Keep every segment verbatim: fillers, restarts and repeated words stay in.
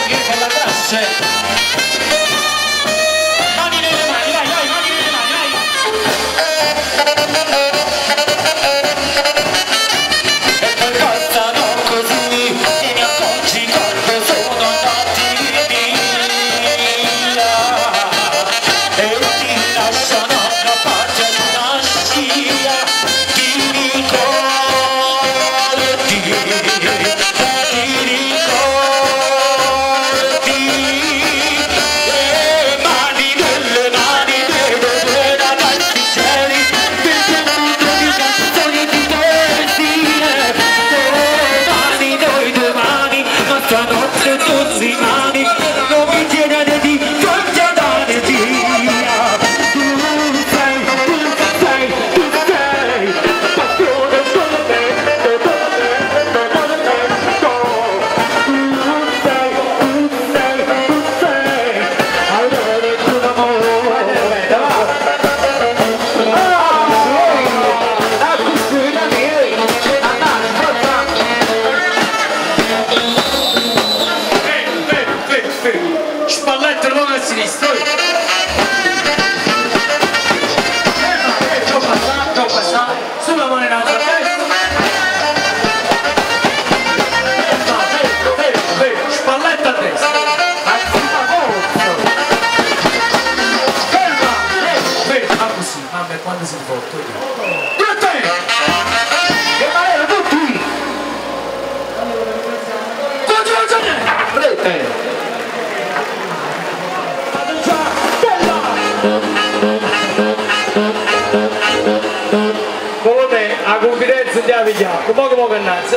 La confidenza di Avigliano, come come che nazza?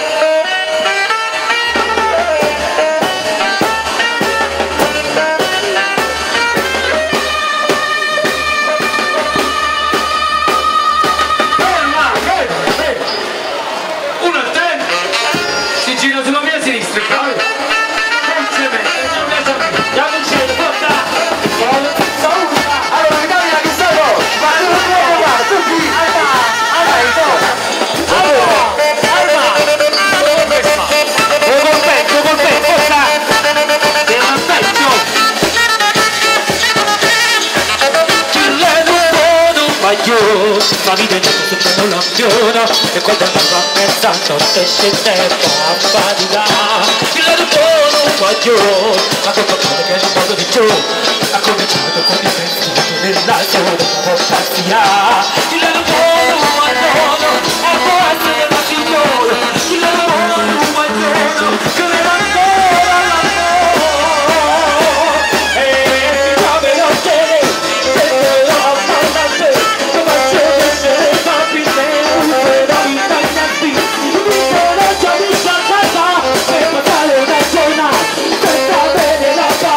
Uno a te, si gira sulla mia sinistra, non si mette, già non ci vede, porta! Allora, Italia che sono? Ma non lo può fare, tutti! Ma mi vedo sotto l'ampione e quando andavo a mezzanotte scendeva a faticare il buono maggiore ma con qualcosa che non vado di giù ha cominciato con il pensiero nella sola portasia il buono maggiore e può essere la signora il buono maggiore che ne va ancora l'amore e come lo tiene se lo ammazzaste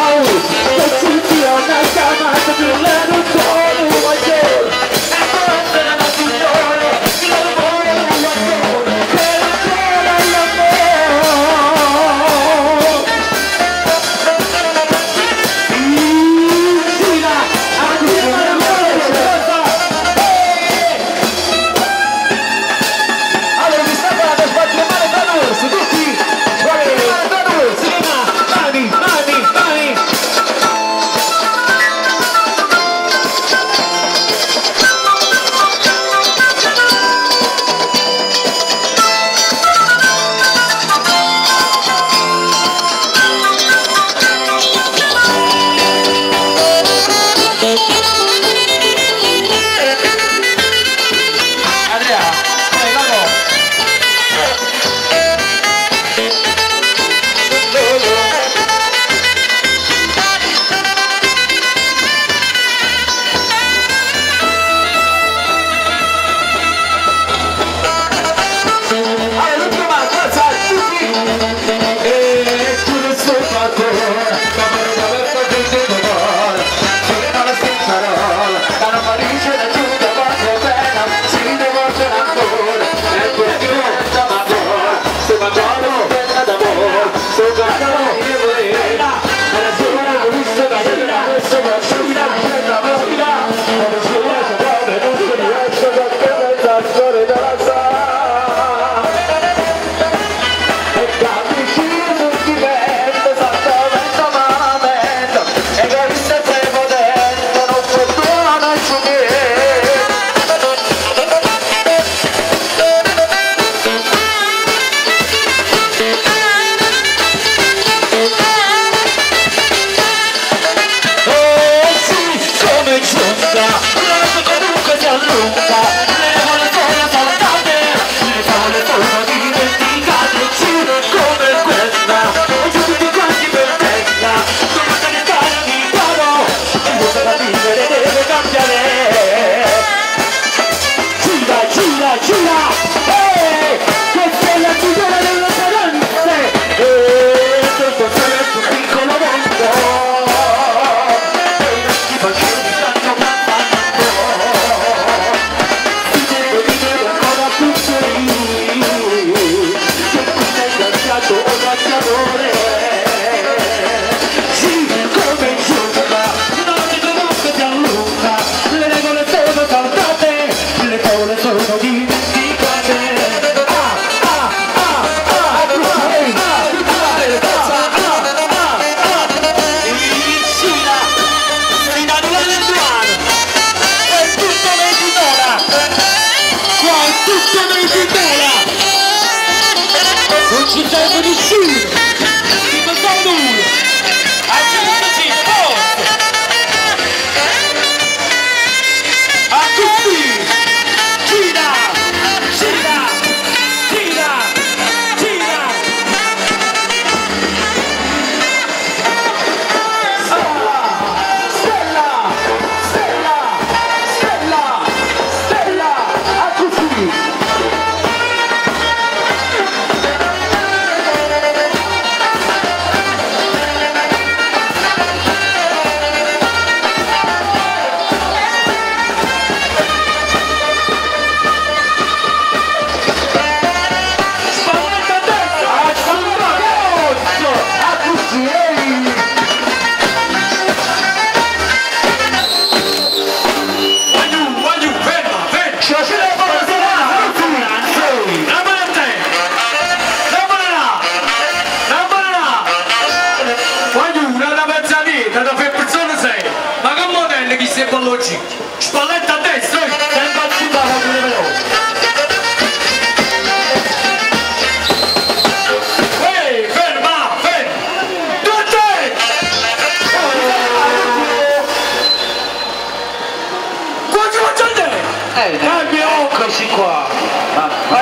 Let's go. lunga, le regole sono saltate, le favole sono dimenticate, giro come questa, e giù tutti quanti per testa, come se ne stare di bravo, chi vuole da vivere deve cambiare. Gira, gira, gira, ehi, questa è la chiusura delle speranze, e questo sarà il tuo piccolo mondo, e i nostri bambini stanno cantando, si deve vivere ancora più felici, che qui sei cambiato un razziatore, giri come giunga, non ti conosco ti allunga, le regole sono saltate, le parole sono dimenticate. Ah, ah, ah, ah, ah, in Cina, fino a Milano e Duano, è tutto made in ora, qua è tutto made in ora, non ci serve nessuno, ci facciamo nulla, a centocinque posto, a tutti. Gira, gira, gira, gira. Stella, stella, stella, stella, a tutti. Spalletta a destra, a Spalletta a tutti, ehi. Voglio, voglio, ferma, ferma. Ce la ce la fa la La parte, la banana, la banana. Voglio una da mezzanita, da per persone sei. Ma che modello chi sei con l'oggi? Spalletta a destra, eh. sempre a città con le veloci. Ehi, ferma, ferma. Tutti! Quanti facciate? Eh, Cambio! eccoci qua. Ma,